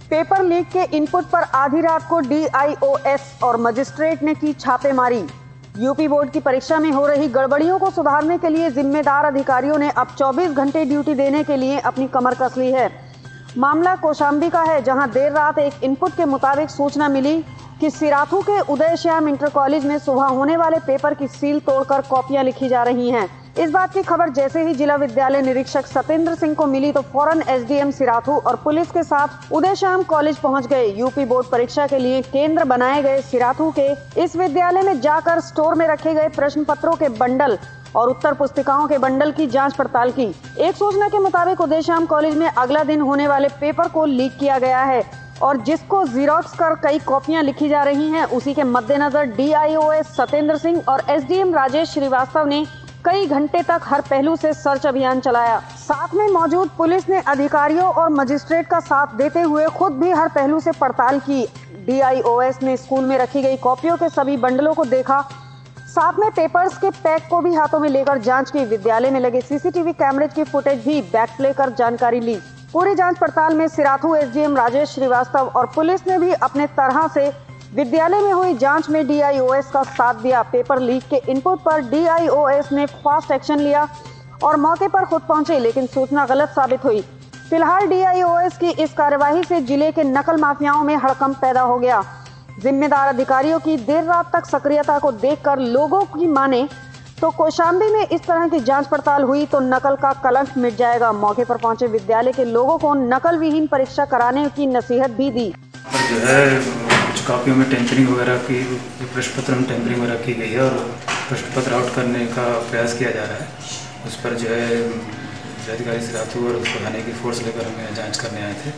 Paper leak के input पर आधी रात को डीआईओएस और मजिस्ट्रेट ने की छापेमारी। यूपी बोर्ड की परीक्षा में हो रही गड़बड़ियों को सुधारने के लिए जिम्मेदार अधिकारियों ने अब 24 घंटे ड्यूटी देने के लिए अपनी कमर कस ली है। मामला कौशाम्बी का है, जहां देर रात एक इनपुट के मुताबिक सूचना मिली कि सिराथू के उदय श्याम इंटर कॉलेज में सुबह होने वाले पेपर की सील तोड़कर कॉपियां लिखी जा रही हैं। इस बात की खबर जैसे ही जिला विद्यालय निरीक्षक सत्येंद्र सिंह को मिली तो फौरन एसडीएम सिराथू और पुलिस के साथ उदय श्याम कॉलेज पहुंच गए। यूपी बोर्ड परीक्षा के लिए केंद्र बनाए गए सिराथू के इस विद्यालय में जाकर स्टोर में रखे गए प्रश्न पत्रों के बंडल और उत्तर पुस्तिकाओं के बंडल की जांच पड़ताल की। एक सूचना के मुताबिक उदय श्याम कॉलेज में अगला दिन होने वाले पेपर को लीक किया गया है और जिसको जीरोक्स कर कई कॉपियां लिखी जा रही हैं, उसी के मद्देनजर डीआईओएस सत्येंद्र सिंह और एसडीएम राजेश श्रीवास्तव ने कई घंटे तक हर पहलू से सर्च अभियान चलाया। साथ में मौजूद पुलिस ने अधिकारियों और मजिस्ट्रेट का साथ देते हुए खुद भी हर पहलू से पड़ताल की। डीआईओएस ने स्कूल में रखी गई कॉपियों के सभी बंडलों को देखा, साथ में पेपर्स के पैक को भी हाथों में लेकर जांच की। विद्यालय में लगे सीसीटीवी कैमरे की फुटेज भी बैक प्ले कर जानकारी ली। पूरी जांच पड़ताल में सिराथू एसडीएम राजेश श्रीवास्तव और पुलिस ने भी अपने तरह से विद्यालय में हुई जांच में डीआईओएस का साथ दिया। पेपर लीक के इनपुट पर डीआईओएस ने फास्ट एक्शन लिया और मौके पर खुद पहुंचे, लेकिन सूचना गलत साबित हुई। फिलहाल डीआईओएस की इस कार्यवाही से जिले के नकल माफियाओं में हड़कंप पैदा हो गया। जिम्मेदार अधिकारियों की देर रात तक सक्रियता को देखकर लोगों की माने तो कौशाम्बी में इस तरह की जांच पड़ताल हुई तो नकल का कलंक मिट जाएगा। मौके पर पहुंचे विद्यालय के लोगों को नकल विहीन परीक्षा कराने की नसीहत भी दी। जो है कुछ कॉपियों में टेम्परिंग वगैरह की, प्रश्न पत्र में टेम्परिंग वगैरह की गई है और प्रश्न पत्र आउट करने का प्रयास किया जा रहा है। उस पर जो है जिलाधिकारी सिराथू और उसको थाने की फोर्स लेकर हमें जांच करने आए थे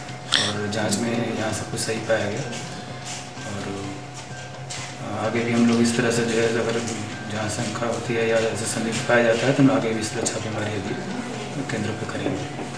और जांच में यहाँ सब कुछ सही पाया गया। और आगे भी हम लोग इस तरह से जो है अगर जहाँ शंका होती है या ऐसे संदिग्ध पाया जाता है तो हम आगे भी इस तरह छापेमारी अभी केंद्र पर करेंगे।